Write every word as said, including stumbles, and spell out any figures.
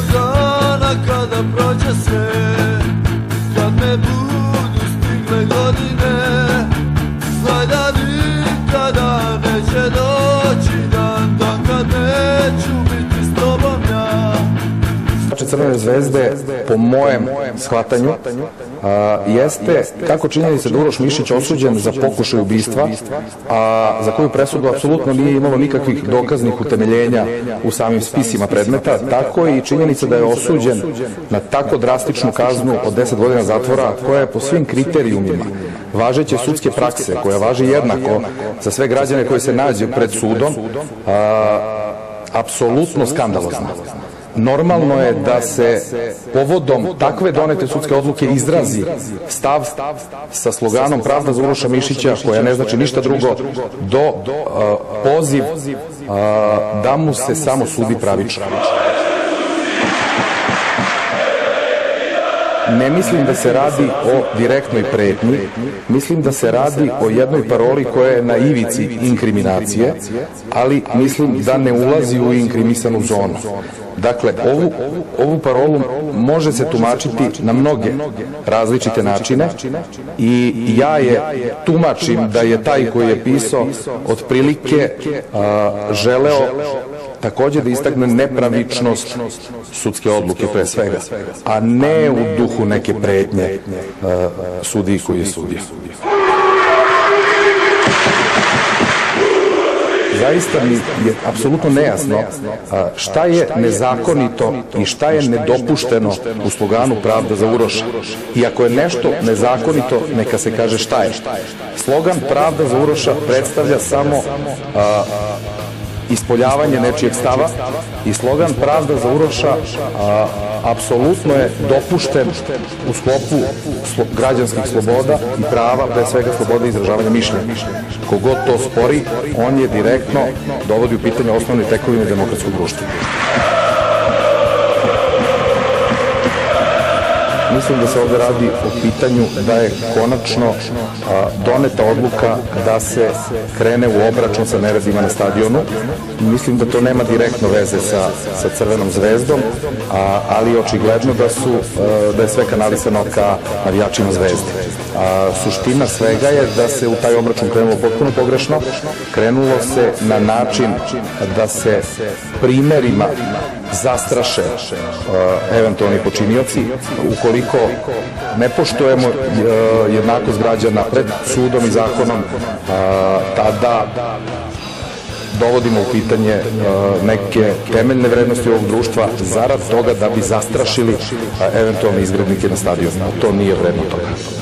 dana kada prođe sve, kad me budu stigle godine, znaj da nikada neće doći dan, dan kad neću biti s tobom ja. Crvene zvezde, po mojem shvatanju, jeste kako činjenica da Uroš Mišić osuđen za pokušaj ubistva, a za koju presudu apsolutno nije imalo nikakvih dokaznih utemeljenja u samim spisima predmeta, tako i činjenica da je osuđen na tako drastičnu kaznu od deset godina zatvora, koja je po svim kriterijumima važeće sudske prakse, koja važi jednako za sve građane koji se nađu pred sudom, apsolutno skandalozna. Normalno je da se povodom takve donete sudske odluke izrazi stav sa sloganom Pravda za Uroša Mišića, koja ne znači ništa drugo do poziv da mu se samo sudi pravično. Ne mislim da se radi o direktnoj pretnji, mislim da se radi o jednoj paroli koja je na ivici inkriminacije, ali mislim da ne ulazi u inkriminisanu zonu. Dakle, ovu, ovu parolu može se tumačiti na mnoge različite načine i ja je tumačim da je taj koji je pisao otprilike a, želeo takođe da istakne nepravičnost sudske odluke pre svega, a ne u duhu neke pretnje sudiji koji je sudio. Zaista mi je apsolutno nejasno šta je nezakonito i šta je nedopušteno u sloganu Pravda za Uroša. I ako je nešto nezakonito, neka se kaže šta je. Slogan Pravda za Uroša predstavlja samo ispoljavanje nečijeg stava i slogan Pravda za Uroša apsolutno je dopušten u sklopu građanskih sloboda i prava, pre svega slobode izražavanja mišljenja. Kogod to spori, on je direktno dovodi u pitanje osnovne tekovine demokratskog društva. Mislim da se ovde radi o pitanju da je konačno doneta odluka da se krene u obračun sa neredima na stadionu. Mislim da to nema direktno veze sa Crvenom zvezdom, ali očigledno da je sve kanalisano ka navijačima Zvezde. Suština svega je da se u taj obračun krenulo potpuno pogrešno. Krenulo se na način da se primerima zastraše eventualni počinioci. Ukoliko ne poštujemo jednakost građana pred sudom i zakonom, tada dovodimo u pitanje neke temeljne vrednosti ovog društva zarad toga da bi zastrašili eventualne izgrednike na stadionu. To nije vredno toga.